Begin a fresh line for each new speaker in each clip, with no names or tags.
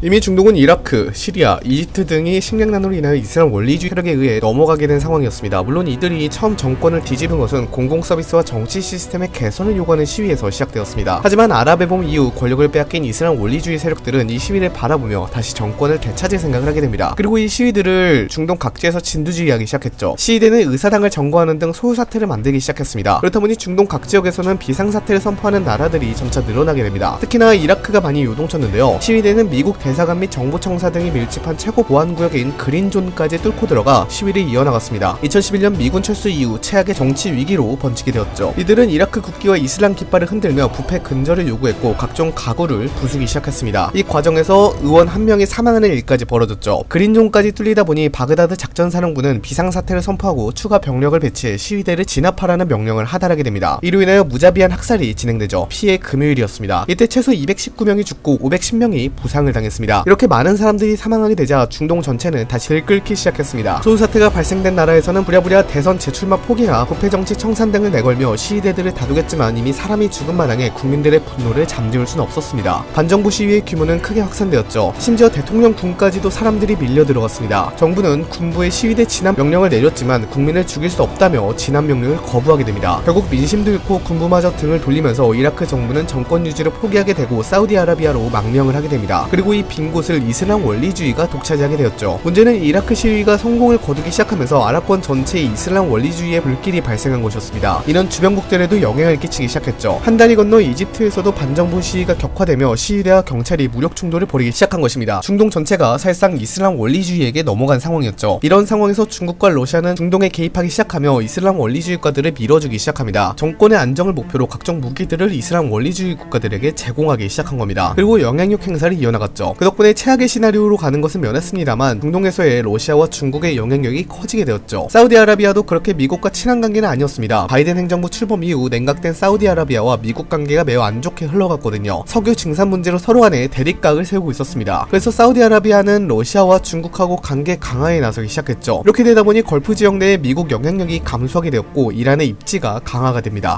이미 중동은 이라크, 시리아, 이집트 등이 식량난으로 인하여 이슬람 원리주의 세력에 의해 넘어가게 된 상황이었습니다. 물론 이들이 처음 정권을 뒤집은 것은 공공서비스와 정치 시스템의 개선을 요구하는 시위에서 시작되었습니다. 하지만 아랍의 봄 이후 권력을 빼앗긴 이슬람 원리주의 세력들은 이 시위를 바라보며 다시 정권을 되찾을 생각을 하게 됩니다. 그리고 이 시위들을 중동 각지에서 진두지휘하기 시작했죠. 시위대는 의사당을 점거하는 등 소요사태를 만들기 시작했습니다. 그렇다 보니 중동 각 지역에서는 비상사태를 선포하는 나라들이 점차 늘어나게 됩니다. 특히나 이라크가 많이 요동쳤는데요. 시위대는 미국 대사관 및 정보청사 등이 밀집한 최고 보안구역인 그린존까지 뚫고 들어가 시위를 이어나갔습니다. 2011년 미군 철수 이후 최악의 정치 위기로 번지게 되었죠. 이들은 이라크 국기와 이슬람 깃발을 흔들며 부패 근절을 요구했고 각종 가구를 부수기 시작했습니다. 이 과정에서 의원 한 명이 사망하는 일까지 벌어졌죠. 그린존까지 뚫리다 보니 바그다드 작전사령부는 비상사태를 선포하고 추가 병력을 배치해 시위대를 진압하라는 명령을 하달하게 됩니다. 이로 인하여 무자비한 학살이 진행되죠. 피해 금요일이었습니다. 이때 최소 219명이 죽고 510명이 부상을 당했습니다. 이렇게 많은 사람들이 사망하게 되자 중동 전체는 다시 들끓기 시작했습니다. 소요사태가 발생된 나라에서는 부랴부랴 대선 재출마 포기나 부패정치 청산 등을 내걸며 시위대들을 다독였지만 이미 사람이 죽은 마당에 국민들의 분노를 잠재울 수는 없었습니다. 반정부 시위의 규모는 크게 확산되었죠. 심지어 대통령 군까지도 사람들이 밀려 들어갔습니다. 정부는 군부의 시위대 진압 명령을 내렸지만 국민을 죽일 수 없다며 진압 명령을 거부하게 됩니다. 결국 민심도 잃고 군부마저 등을 돌리면서 이라크 정부는 정권 유지를 포기하게 되고 사우디아라비아로 망명을 하게 됩니다. 그리고 이 빈 곳을 이슬람 원리주의가 독차지하게 되었죠. 문제는 이라크 시위가 성공을 거두기 시작하면서 아랍권 전체에 이슬람 원리주의의 불길이 발생한 것이었습니다. 이는 주변국들에도 영향을 끼치기 시작했죠. 한 달이 건너 이집트에서도 반정부 시위가 격화되며 시위대와 경찰이 무력 충돌을 벌이기 시작한 것입니다. 중동 전체가 사실상 이슬람 원리주의에게 넘어간 상황이었죠. 이런 상황에서 중국과 러시아는 중동에 개입하기 시작하며 이슬람 원리주의 국가들을 밀어주기 시작합니다. 정권의 안정을 목표로 각종 무기들을 이슬람 원리주의 국가들에게 제공하기 시작한 겁니다. 그리고 영향력 행사를 이어나갔죠. 그 덕분에 최악의 시나리오로 가는 것은 면했습니다만 중동에서의 러시아와 중국의 영향력이 커지게 되었죠. 사우디아라비아도 그렇게 미국과 친한 관계는 아니었습니다. 바이든 행정부 출범 이후 냉각된 사우디아라비아와 미국 관계가 매우 안 좋게 흘러갔거든요. 석유 증산 문제로 서로 간에 대립각을 세우고 있었습니다. 그래서 사우디아라비아는 러시아와 중국하고 관계 강화에 나서기 시작했죠. 이렇게 되다 보니 걸프 지역 내에 미국 영향력이 감소하게 되었고 이란의 입지가 강화가 됩니다.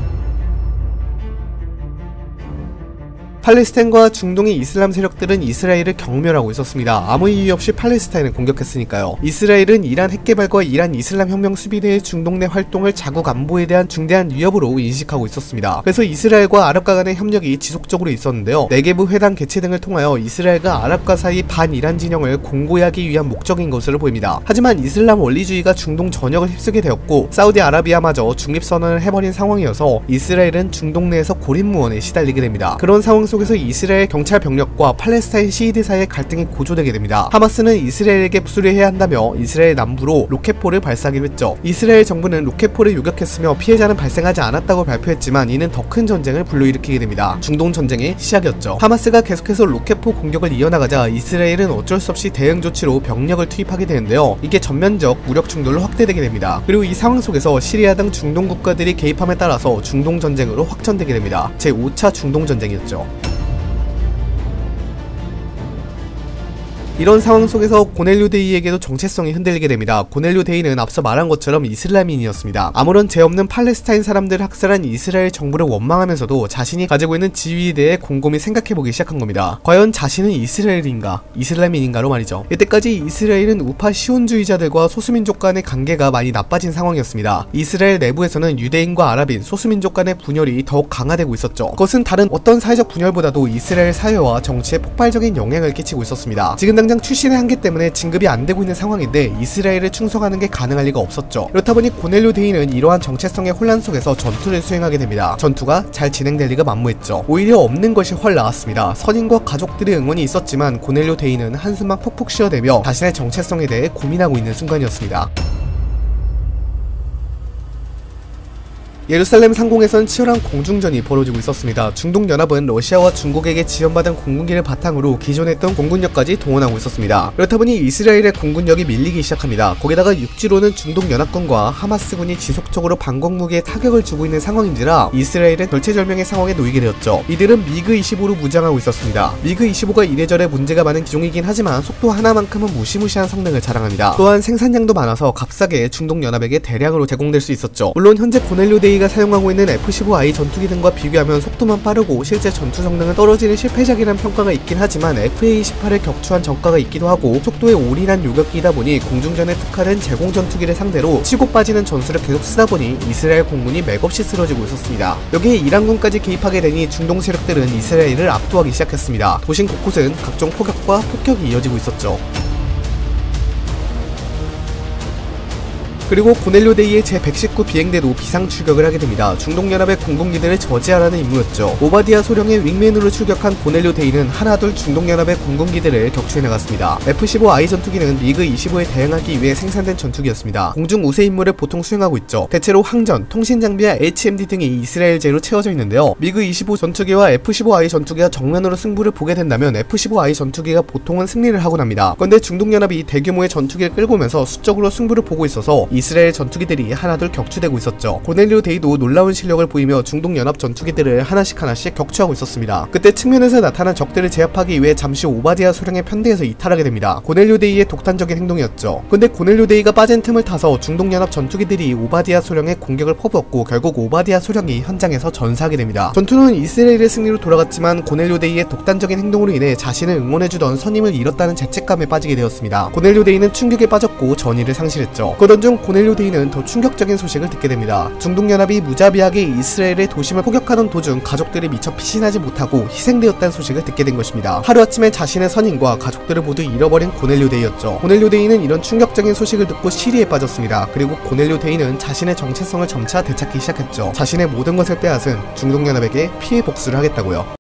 팔레스타인과 중동의 이슬람 세력들은 이스라엘을 경멸하고 있었습니다. 아무 이유 없이 팔레스타인을 공격했으니까요. 이스라엘은 이란 핵개발과 이란 이슬람 혁명 수비대의 중동 내 활동을 자국 안보에 대한 중대한 위협으로 인식하고 있었습니다. 그래서 이스라엘과 아랍과 간의 협력이 지속적으로 있었는데요. 네게브 회담 개최 등을 통하여 이스라엘과 아랍과 사이 반이란 진영을 공고히 하기 위한 목적인 것으로 보입니다. 하지만 이슬람 원리주의가 중동 전역을 휩쓰게 되었고 사우디아라비아마저 중립선언을 해버린 상황이어서 이스라엘은 중동 내에서 고립무원에 시달리게 됩니다. 그런 상황 속에서 이스라엘 경찰 병력과 팔레스타인 시위대 사이의 갈등이 고조되게 됩니다. 하마스는 이스라엘에게 수리해야 한다며 이스라엘 남부로 로켓포를 발사하기로 했죠. 이스라엘 정부는 로켓포를 요격했으며 피해자는 발생하지 않았다고 발표했지만 이는 더 큰 전쟁을 불러일으키게 됩니다. 중동 전쟁의 시작이었죠. 하마스가 계속해서 로켓포 공격을 이어나가자 이스라엘은 어쩔 수 없이 대응 조치로 병력을 투입하게 되는데요. 이게 전면적 무력 충돌로 확대되게 됩니다. 그리고 이 상황 속에서 시리아 등 중동 국가들이 개입함에 따라서 중동 전쟁으로 확전되게 됩니다. 제5차 중동 전쟁이었죠. 이런 상황 속에서 고넬료 데이에게도 정체성이 흔들리게 됩니다. 고넬료 데이는 앞서 말한 것처럼 이슬람인이었습니다. 아무런 죄 없는 팔레스타인 사람들을 학살한 이스라엘 정부를 원망하면서도 자신이 가지고 있는 지위에 대해 곰곰이 생각해보기 시작한 겁니다. 과연 자신은 이스라엘인가? 이슬람인인가로 말이죠. 이때까지 이스라엘은 우파 시온주의자들과 소수민족 간의 관계가 많이 나빠진 상황이었습니다. 이스라엘 내부에서는 유대인과 아랍인, 소수민족 간의 분열이 더욱 강화되고 있었죠. 그것은 다른 어떤 사회적 분열보다도 이스라엘 사회와 정치에 폭발적인 영향을 끼치고 있었습니다. 지금 당장 출신의 한계 때문에 진급이 안 되고 있는 상황인데 이스라엘에 충성하는 게 가능할 리가 없었죠. 그렇다 보니 고넬료 데이는 이러한 정체성의 혼란 속에서 전투를 수행하게 됩니다. 전투가 잘 진행될 리가 만무했죠. 오히려 없는 것이 훨 나았습니다. 선인과 가족들의 응원이 있었지만 고넬료 데이는 한숨만 푹푹 쉬어대며 자신의 정체성에 대해 고민하고 있는 순간이었습니다. 예루살렘 상공에선 치열한 공중전이 벌어지고 있었습니다. 중동연합은 러시아와 중국에게 지원받은 공군기를 바탕으로 기존에 있던 공군력까지 동원하고 있었습니다. 그렇다 보니 이스라엘의 공군력이 밀리기 시작합니다. 거기다가 육지로는 중동연합군과 하마스군이 지속적으로 방공무기에 타격을 주고 있는 상황인지라 이스라엘은 절체절명의 상황에 놓이게 되었죠. 이들은 미그-25로 무장하고 있었습니다. 미그-25가 이래저래 문제가 많은 기종이긴 하지만 속도 하나만큼은 무시무시한 성능을 자랑합니다. 또한 생산량도 많아서 값싸게 중동연합에게 대량으로 제공될 수 있었죠. 물론 현재 고넬료 데이 고넬료데이가 사용하고 있는 F-15I 전투기 등과 비교하면 속도만 빠르고 실제 전투 성능은 떨어지는 실패작이라는 평가가 있긴 하지만 FA-18을 격추한 전과가 있기도 하고 속도에 올인한 요격기이다 보니 공중전에 특화된 제공 전투기를 상대로 치고 빠지는 전술을 계속 쓰다 보니 이스라엘 공군이 맥없이 쓰러지고 있었습니다. 여기에 이란군까지 개입하게 되니 중동 세력들은 이스라엘을 압도하기 시작했습니다. 도심 곳곳은 각종 포격과 폭격이 이어지고 있었죠. 그리고 고넬료데이의 제119 비행대도 비상 출격을 하게 됩니다. 중동연합의 공군기들을 저지하라는 임무였죠. 오바디아 소령의 윙맨으로 출격한 고넬료데이는 하나둘 중동연합의 공군기들을 격추해 나갔습니다. F-15I 전투기는 미그-25에 대응하기 위해 생산된 전투기였습니다. 공중 우세 임무를 보통 수행하고 있죠. 대체로 항전, 통신장비와 HMD 등이 이스라엘제로 채워져 있는데요. 미그-25 전투기와 F-15I 전투기가 정면으로 승부를 보게 된다면 F-15I 전투기가 보통은 승리를 하곤 합니다. 그런데 중동연합이 대규모의 전투기를 끌고 오면서 수적으로 승부를 보고 있어서 이스라엘 전투기들이 하나둘 격추되고 있었죠. 고넬료데이도 놀라운 실력을 보이며 중동연합 전투기들을 하나씩 격추하고 있었습니다. 그때 측면에서 나타난 적들을 제압하기 위해 잠시 오바디아 소령의 편대에서 이탈하게 됩니다. 고넬료데이의 독단적인 행동이었죠. 근데 고넬료데이가 빠진 틈을 타서 중동연합 전투기들이 오바디아 소령의 공격을 퍼부었고 결국 오바디아 소령이 현장에서 전사하게 됩니다. 전투는 이스라엘의 승리로 돌아갔지만 고넬료데이의 독단적인 행동으로 인해 자신을 응원해주던 선임을 잃었다는 죄책감에 빠지게 되었습니다. 고넬료데이는 충격에 빠졌고 전의를 상실했죠. 그러던 중 고넬료데이는 더 충격적인 소식을 듣게 됩니다. 중동연합이 무자비하게 이스라엘의 도심을 포격하던 도중 가족들이 미처 피신하지 못하고 희생되었다는 소식을 듣게 된 것입니다. 하루아침에 자신의 선임과 가족들을 모두 잃어버린 고넬료데이였죠. 고넬료데이는 이런 충격적인 소식을 듣고 시리에 빠졌습니다. 그리고 고넬료데이는 자신의 정체성을 점차 되찾기 시작했죠. 자신의 모든 것을 빼앗은 중동연합에게 피해 복수를 하겠다고요.